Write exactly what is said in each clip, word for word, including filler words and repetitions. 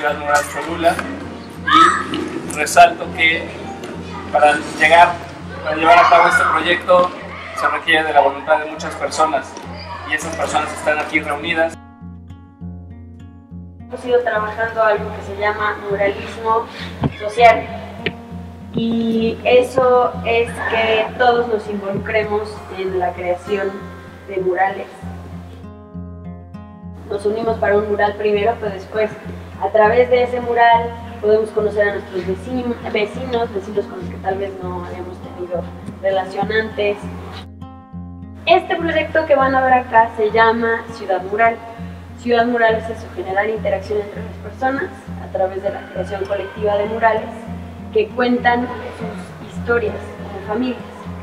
Ciudad Mural Cholula, y resalto que para llegar, para llevar a cabo este proyecto se requiere de la voluntad de muchas personas, y esas personas están aquí reunidas. Hemos ido trabajando algo que se llama muralismo social, y eso es que todos nos involucremos en la creación de murales. Nos unimos para un mural primero, pero después, a través de ese mural, podemos conocer a nuestros vecinos, vecinos, vecinos con los que tal vez no hayamos tenido relación antes. Este proyecto que van a ver acá se llama Ciudad Mural. Ciudad Mural es eso, generar interacción entre las personas a través de la creación colectiva de murales que cuentan sus historias como familias.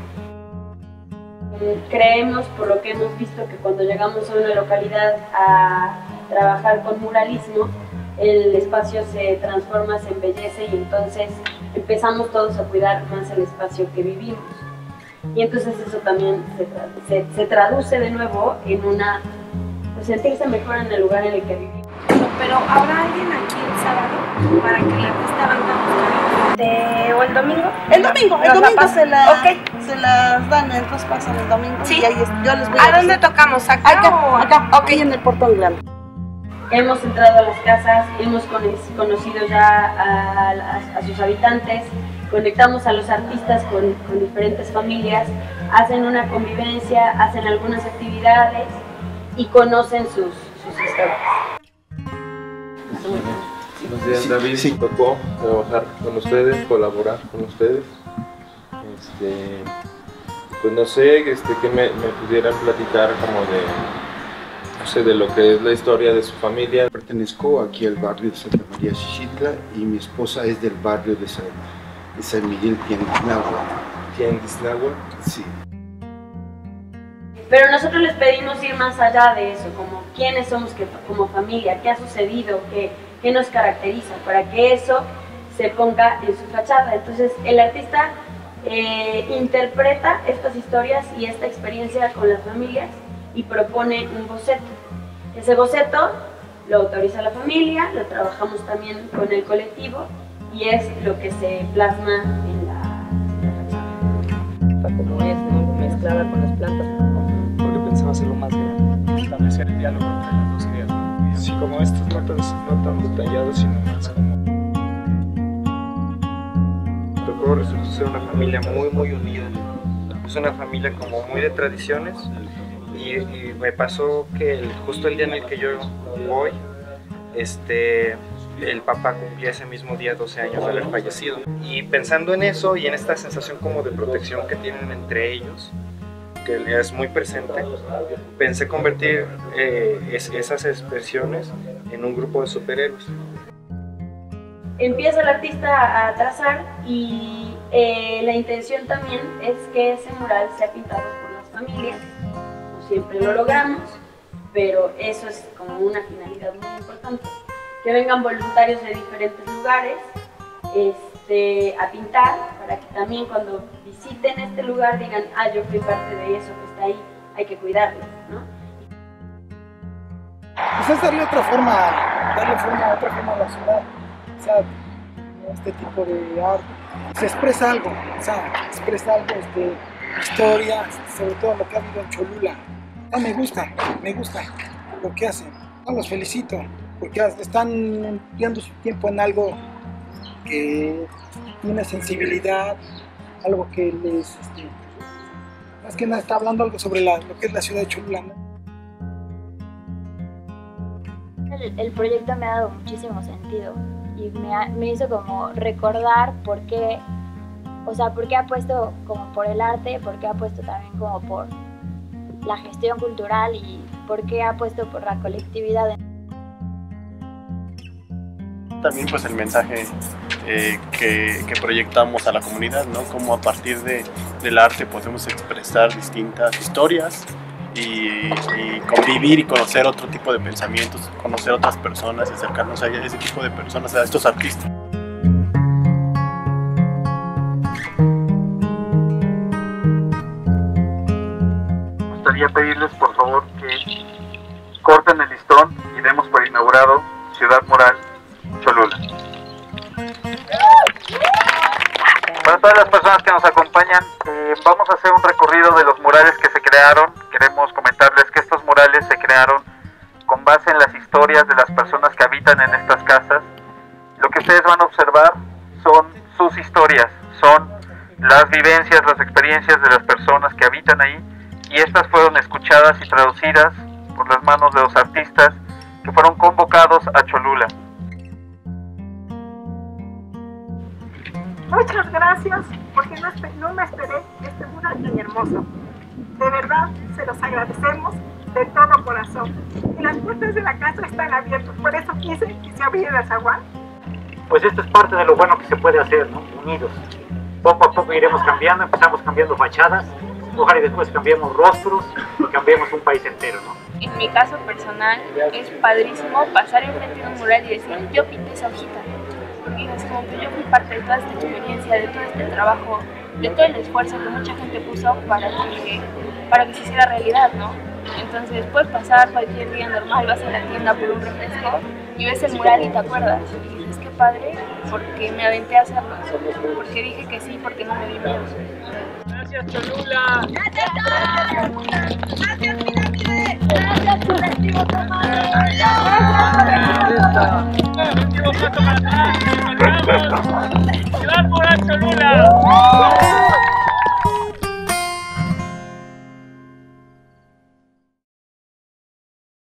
Creemos, por lo que hemos visto, que cuando llegamos a una localidad a trabajar con muralismo, el espacio se transforma, se embellece, y entonces empezamos todos a cuidar más el espacio que vivimos. Y entonces eso también se, tra se, se traduce de nuevo en una, pues, sentirse mejor en el lugar en el que vivimos. Pero ¿habrá alguien aquí el sábado para que la artista venga de, o el domingo? El domingo, el Nos domingo la se, la, okay. se las dan, entonces pasan el domingo. Sí. Y ahí es, yo les voy a ¿A dónde tocamos? ¿Acá? Acá, o? acá, Ok. ahí en el portón grande. Hemos entrado a las casas, hemos conocido ya a, a, a sus habitantes, conectamos a los artistas con, con diferentes familias, hacen una convivencia, hacen algunas actividades y conocen sus, sus historias. Buenos días, David. Sí, tocó trabajar con ustedes, colaborar con ustedes. Este, pues no sé, este, que me, me pudieran platicar como de, no sé, de lo que es la historia de su familia. Pertenezco aquí al barrio de Santa María Xixitla y mi esposa es del barrio de San, de San Miguel Tianguisnáhuatl. ¿Tianguisnáhuatl? Sí. Pero nosotros les pedimos ir más allá de eso, como quiénes somos que, como familia, qué ha sucedido, qué, qué nos caracteriza, para que eso se ponga en su fachada. Entonces el artista eh, interpreta estas historias y esta experiencia con las familias y propone un boceto. Ese boceto lo autoriza la familia, lo trabajamos también con el colectivo y es lo que se plasma en la, la fachada. Como es, ¿no? Mezclada con las plantas. Porque pensaba hacerlo más grande, establecer el diálogo entre las dos ideas. Sí, como estos no tan, no tan detallados, sino más como... Tocó, resultó ser una familia muy, muy unida. Es una familia como muy de tradiciones. Y, y me pasó que el, justo el día en el que yo voy, este, el papá cumplía ese mismo día doce años de haber fallecido. Y pensando en eso y en esta sensación como de protección que tienen entre ellos, que es muy presente, pensé convertir eh, es, esas expresiones en un grupo de superhéroes. Empieza el artista a trazar y eh, la intención también es que ese mural sea pintado por las familias. No siempre lo logramos, pero eso es como una finalidad muy importante. Que vengan voluntarios de diferentes lugares este, a pintar, para que también cuando visiten este lugar digan, ah, yo fui parte de eso que está ahí, hay que cuidarlo, ¿no? Pues es darle otra forma, darle forma, otra forma a la ciudad. O sea, este tipo de arte se expresa algo, o sea, expresa algo, este, historia, sobre todo lo que ha habido en Cholula. Ah, me gusta, me gusta lo que hacen. No, los felicito, porque están empleando su tiempo en algo que tiene sensibilidad, algo que les, este, más que nada está hablando algo sobre la, lo que es la ciudad de Cholula, ¿no? El, el proyecto me ha dado muchísimo sentido y me, ha, me hizo como recordar por qué, o sea, por qué apuesto como por el arte, por qué apuesto también como por la gestión cultural y por qué apuesto por la colectividad. También pues el mensaje eh, que, que proyectamos a la comunidad, ¿no? Cómo a partir de, del arte podemos expresar distintas historias y, y convivir y conocer otro tipo de pensamientos, conocer otras personas y acercarnos a ese tipo de personas, a estos artistas. Me gustaría pedirles por favor que corten el listón y demos por inaugurado Ciudad Mural Cholula. todas las personas que nos acompañan, eh, vamos a hacer un recorrido de los murales que se crearon. Queremos comentarles que estos murales se crearon con base en las historias de las personas que habitan en estas casas. Lo que ustedes van a observar son sus historias, son las vivencias, las experiencias de las personas que habitan ahí, y estas fueron escuchadas y traducidas por las manos de los artistas que fueron convocados a Cholula. Muchas gracias, porque no, no me esperé este mural tan hermoso. De verdad, se los agradecemos de todo corazón. Y las puertas de la casa están abiertas, por eso quise que se abriera el zaguán. Pues esto es parte de lo bueno que se puede hacer, ¿no? Unidos. Poco a poco iremos cambiando, empezamos cambiando fachadas, ojalá y después cambiemos rostros y cambiemos un país entero, ¿no? En mi caso personal, es padrísimo pasar enfrente de un mural y decir, yo pinté esa hojita. Porque es como que yo fui parte de toda esta experiencia, de todo este trabajo, de todo el esfuerzo que mucha gente puso para que, para que se hiciera realidad, ¿no? Entonces puedes pasar cualquier día normal, vas a la tienda por un refresco y ves el mural y te acuerdas. Y dices, qué padre, porque me aventé a hacerlo, porque dije que sí, porque no me di miedo. Gracias, Cholula. Gracias, gracias. Gracias, Mirante. Gracias, colectivo Tomado. Último paso para atrás, nos vamos. ¡Ciudad Mural Cholula!